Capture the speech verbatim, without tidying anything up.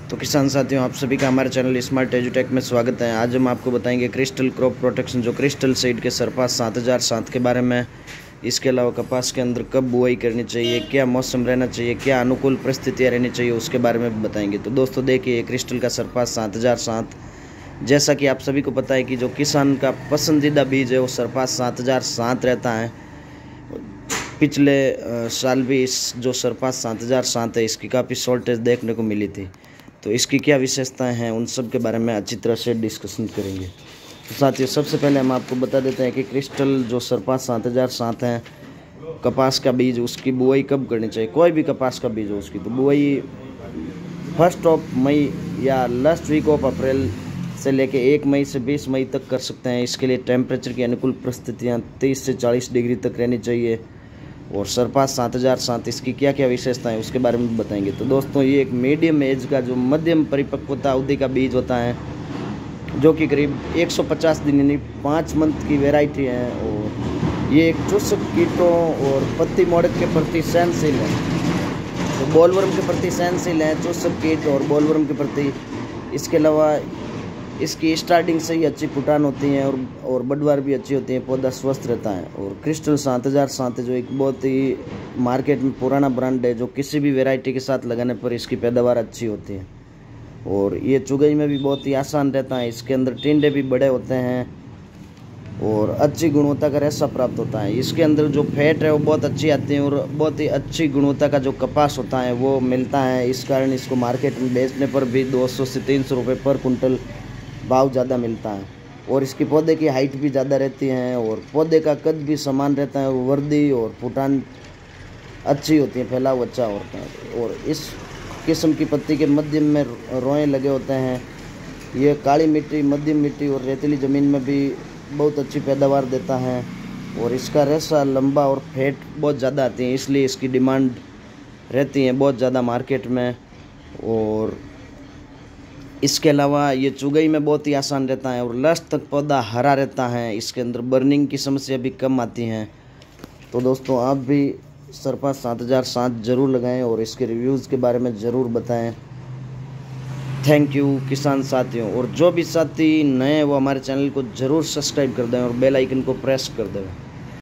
तो किसान साथियों, आप सभी का हमारे चैनल स्मार्ट एजुटेक में स्वागत है। आज हम आपको बताएंगे क्रिस्टल क्रॉप प्रोटेक्शन जो क्रिस्टल सीड के सरपास सात हज़ार सात के बारे में। इसके अलावा कपास के अंदर कब बुआई करनी चाहिए, क्या मौसम रहना चाहिए, क्या अनुकूल परिस्थितियाँ रहनी चाहिए, उसके बारे में भी बताएंगे। तो दोस्तों देखिए, क्रिस्टल का सरपास सात हज़ार सात, जैसा कि आप सभी को पता है कि जो किसान का पसंदीदा बीज है वो सरपास सात हज़ार सात रहता है। पिछले साल भी इस जो सरपास सात हज़ार सात है इसकी काफ़ी शॉर्टेज देखने को मिली थी। तो इसकी क्या विशेषताएं हैं उन सब के बारे में अच्छी तरह से डिस्कशन करेंगे। तो साथियों, सबसे पहले हम आपको बता देते हैं कि क्रिस्टल जो सरपास सात हज़ार सात है कपास का बीज, उसकी बुआई कब करनी चाहिए। कोई भी कपास का बीज हो उसकी तो बुआई फर्स्ट ऑफ मई या लास्ट वीक ऑफ अप्रैल से लेके एक मई से बीस मई तक कर सकते हैं। इसके लिए टेम्परेचर की अनुकूल परिस्थितियाँ तीस से चालीस डिग्री तक रहनी चाहिए। और सरपास सात हज़ार सात इसकी क्या क्या विशेषताएं उसके बारे में बताएंगे। तो दोस्तों, ये एक मीडियम एज का जो मध्यम परिपक्वता अवधि का बीज होता है, जो कि करीब एक सौ पचास दिन यानी पाँच मंथ की वैरायटी है। और ये एक चूसक कीटों और पत्ती मोड़क के प्रति सहनशील है। तो बॉलवर्म के प्रति सहनशील है, चूसक कीट और बॉलवर्म के प्रति। इसके अलावा इसकी स्टार्टिंग से ही अच्छी फुटान होती है और और बढ़वार भी अच्छी होती है, पौधा स्वस्थ रहता है। और क्रिस्टल सात हज़ार सात जो एक बहुत ही मार्केट में पुराना ब्रांड है, जो किसी भी वैरायटी के साथ लगाने पर इसकी पैदावार अच्छी होती है। और ये चुगई में भी बहुत ही आसान रहता है। इसके अंदर टिंडे भी बड़े होते हैं और अच्छी गुणवत्ता का रेशा प्राप्त होता है। इसके अंदर जो फैट है वो बहुत अच्छी आती है और बहुत ही अच्छी गुणवत्ता का जो कपास होता है वो मिलता है। इस कारण इसको मार्केट में बेचने पर भी दो सौ से तीन सौ रुपये पर कुंटल भाव ज़्यादा मिलता है। और इसकी पौधे की हाइट भी ज़्यादा रहती है और पौधे का कद भी समान रहता है और वर्दी और फुटान अच्छी होती है, फैलाव अच्छा होता है। और इस किस्म की पत्ती के मध्य में रोए लगे होते हैं। ये काली मिट्टी, मध्यम मिट्टी और रेतीली ज़मीन में भी बहुत अच्छी पैदावार देता है। और इसका रेशा लंबा और फैट बहुत ज़्यादा आती है, इसलिए इसकी डिमांड रहती है बहुत ज़्यादा मार्केट में। और इसके अलावा ये चुगई में बहुत ही आसान रहता है और लास्ट तक पौधा हरा रहता है। इसके अंदर बर्निंग की समस्या भी कम आती हैं। तो दोस्तों, आप भी सरपास सात हज़ार सात जरूर लगाएं और इसके रिव्यूज़ के बारे में ज़रूर बताएं। थैंक यू किसान साथियों। और जो भी साथी नए हैं वो हमारे चैनल को ज़रूर सब्सक्राइब कर दें और बेल आइकन को प्रेस कर दें।